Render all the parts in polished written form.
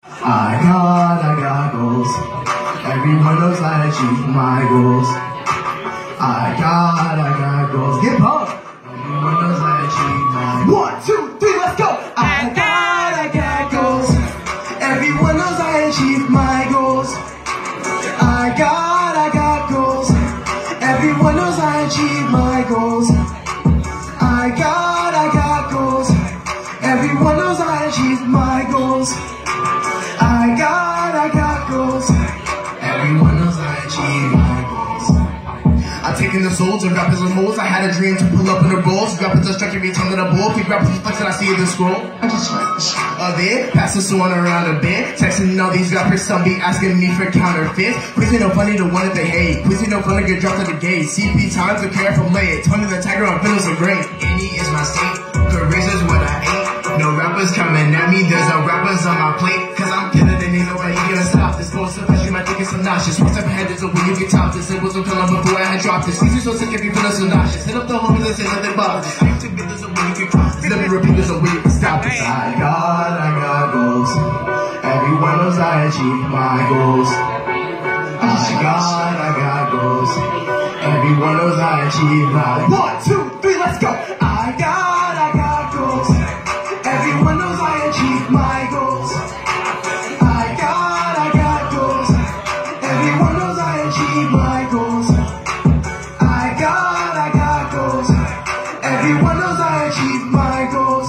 I got goals. Everyone knows I achieve my goals. I got goals. Get pumped. Everyone knows I achieve my goals. 1, 2, 3, let's go. I got goals. Everyone knows I achieve my goals. I got goals. Everyone knows I achieve my goals. I got goals. Everyone knows I achieve my goals. I got goals. Everyone knows I achieve my goals. I've taken the souls of rappers and hoes. I had a dream to pull up in the rolls. Rappers are striking me tongue in a bowl. Keep rappers flexing, I see the scroll. I just there, passing someone around a bit. Texting all these rappers, some be asking me for counterfeits. Qu33zy no funny, the one that they hate. Qu33zy no funny, get dropped at the gate. CP times are care from late. Tony the Tiger on Fiddles of Great. Any is my state, Qu33zy's what I ate. No rappers coming at me, there's no rappers on my plate. Cause I'm killing it, ain't nobody gonna stop this. Most of you might think it's obnoxious. One step ahead is when you get topped. This it was so killing before I had dropped this. Qu33zy so sick if you feel so nauseous. Hit up the homies and say nothing about this. Speak to me, there's a way you can cross this. Let me repeat, there's a way you can stop this. I got goals. Everyone knows I achieve my goals. I got goals. Everyone knows I achieve my goals. 1, 2, 3, let's go. I got goals. Everyone knows I achieve my goals. I got goals. Everyone knows I achieve my goals. I got goals. Everyone knows I achieve my goals.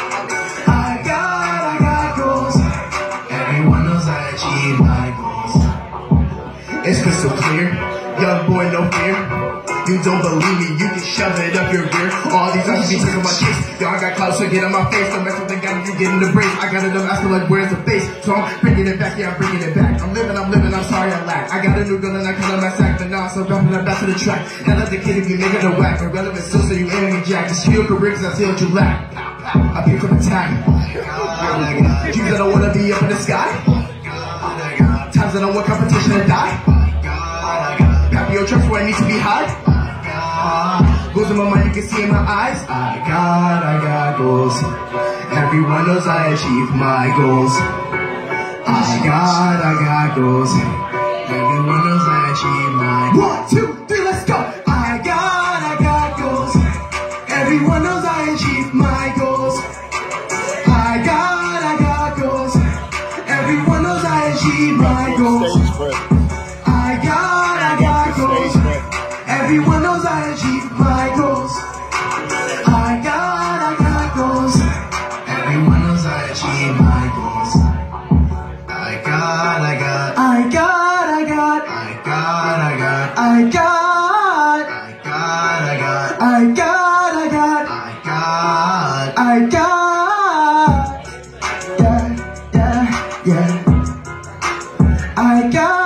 I got goals. Everyone knows I achieve my goals. It's crystal clear, young boy, no fear. You don't believe me, you can shove it up your rear. All these guys be taking my case. Y'all got clouds, so get on my face. Don't mess with the guy, you get in the brace. I got enough asking like, where's the face? So I'm bringing it back, yeah, I'm bringing it back. I'm living, I'm sorry I lack. I got a new gun and I cut on my sack, but now I'm so dropping it back to the track. Now let the kid if you make it a whack. Irrelevant still, so you enemy jack. Just feel career, cause I see what you lack. I pick up attack. Dreams that I wanna be up in the sky. Times that I want competition to die. Pappy your trucks where I need to be high. Goals in my mind, you can see in my eyes. I got goals. Everyone knows I achieve my goals. I got goals. Everyone knows I achieve my goals. 1, 2, 3, let's go. I got goals. Everyone knows I achieve my goals. I got goals. Everyone knows I achieve my goals. I got goals. Everyone knows I achieve my goals. I got goals. Everyone knows I achieve my goals. I got yeah. I got